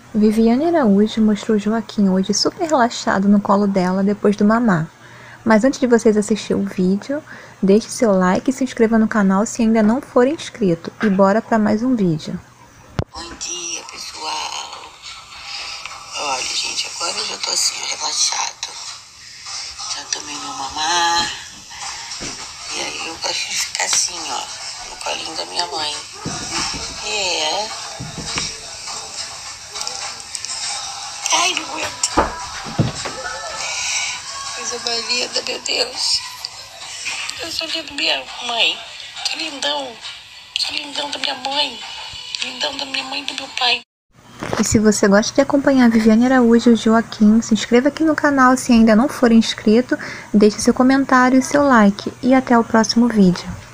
Viviane Araújo mostrou Joaquim hoje super relaxado no colo dela depois do mamar. Mas antes de vocês assistir o vídeo, deixe seu like e se inscreva no canal se ainda não for inscrito. E bora para mais um vídeo. Bom dia, pessoal. Olha, gente, agora eu já tô assim, relaxado. Já tomei meu mamar. E aí eu gosto de ficar assim, ó, no colinho da minha mãe. Ai, não aguento. Coisa mais linda, meu Deus. Eu sou lindo, minha mãe. Sou lindão. Sou lindão da minha mãe. Lindão da minha mãe e do meu pai. E se você gosta de acompanhar a Viviane Araújo e o Joaquim, se inscreva aqui no canal se ainda não for inscrito, deixe seu comentário e seu like. E até o próximo vídeo.